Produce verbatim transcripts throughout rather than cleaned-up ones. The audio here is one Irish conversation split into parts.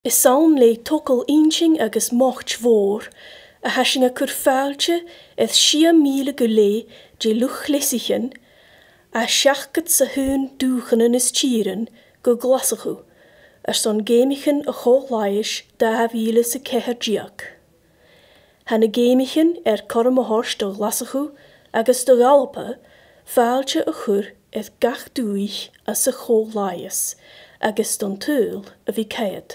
Is sawn le tokol inching agus mocht voor, a hashing a chur fáilte eth sia míle go le je luch lesichen, a siachgat sa hun dúchan in is tíren go glasachu, ar son géimichen a chóllais da víle sa ceher diac. Hanna géimichen er corm a hors do glasachu agus do H-Alba, fáilte a chur eth gach dúich a sa chóllais, agus don tŵl a bhí Chaidh.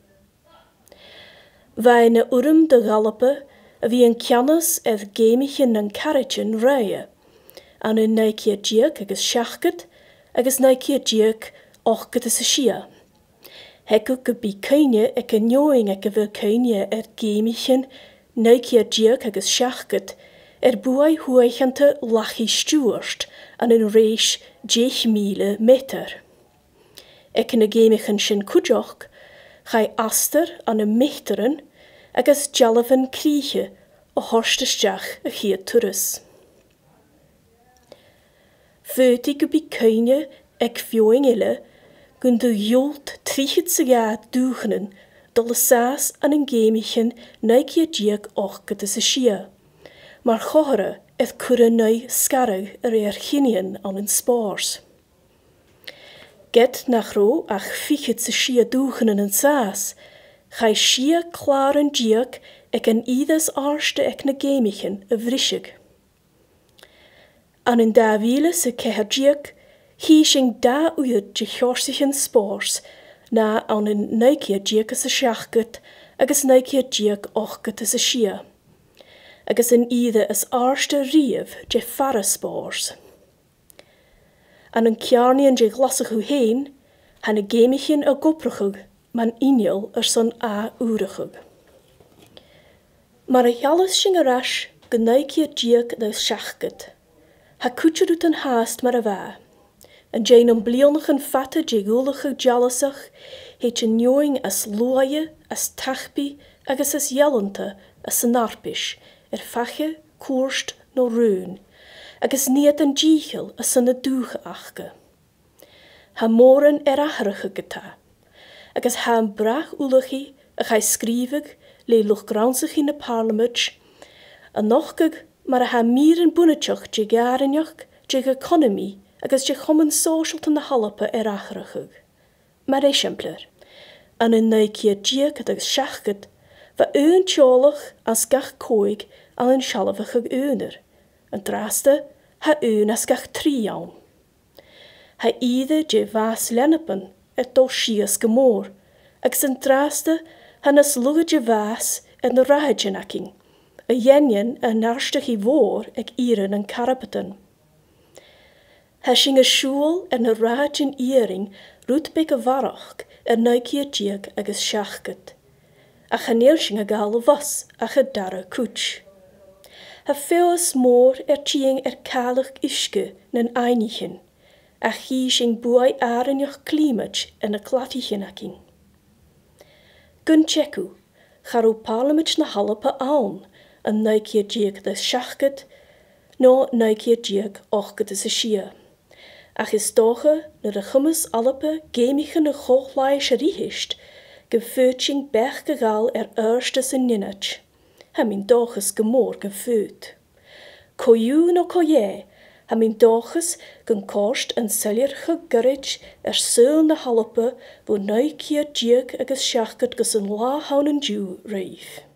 Bhai na urim de H-Alba a bhí an ceannas eth géimichen an carritin raya, an un naicia diac agus siachgat, agus naicia diac ochgat is a sia. Hecu go bí caine ag a neoing ag a bhil caine ar géimichen naicia diac agus siachgat, er buai huaichanta lachi stúart an un réis deich míle meter. Ag na géimichen sin cúdeoch, chai aster an a mechteren, agus jalafan críche o horstesteach a chiad turas. Feuti go bí caine ag fioing ile, gun du jolt trichit sa gaad dúchanen, dolle saas an an géimichen naicia diac ochgat is a sia. Mar chohra eth cura nai scarag ar eir chinian an an spárs. Get nach ro ach fichit sa sia dúchanen an saas, chai sia klaar an diac ag an idas arste ag na géimichen a bhrisig. An an da víle sa ceher diac, hí sin da uiad de chorsichen spárs na an an naicia diac is a siachgat agus naicia diac ochgat is a sia. Agus an ide is arste riamh de farra spárs. An an cearnian de glasachu héin, han a géimichen a goprachug, man inol ar son a úrachug. Mar a healas sin a ras go naicia diac da siachgat. Ha cútear út an haast mar a bha. An déan an blianach an fatta de gúlachag jalasach, heit an neoing as luaie, as tachbi, agus as jelanta, as an arpis, er fache, koorst, no ruun, agus niet an díchel as an a dúcha achge. Ha moren er acharacha geta, agus ha an brach úlachi a chai scrífig le luch gransach in a Pàrlamaid, a nochgag mar a ha mir an bunneteach de garinach, de economy, agus de chumman social tan na H-Alba er acharachug. Mar exemplar, an an naicia diac agus siachgat, va eun teolach as gach coig an an shalafachug euner, an draste ha eun as gach triaun. Ha ide de vas lennepen et do sias gemoor, agus an draste han as lugge de vas en de raidjenaking, a jenjen an narstach I voor ag ieren an karapetan. Ha sin a siúl en a raidjen iering roet beg a barrachd er naicia diac agus siachgat. A chaneel sin a gal was a chadara cúch. Ha feos mór er tíing er calach iske nan einichen, a chi sin buai arinach klimat en a clatichenaching. Gun cheku, charo Pàrlamaid na H-Alba aan, an naicia diac da siachgat, no naicia diac ochgat is a sia. Ach is doge na de chummas H-Alba géimichen a chóllais a rihicht, gefeutsing bech gegal er erstes in ninnach. Ha min doges gemoor gefeut. Koju no koje, ha min doges gen kost en soilleireachd gurrid er seul na H-Alba wo naicia diac agus siachgat gus an lá haunan dú reif.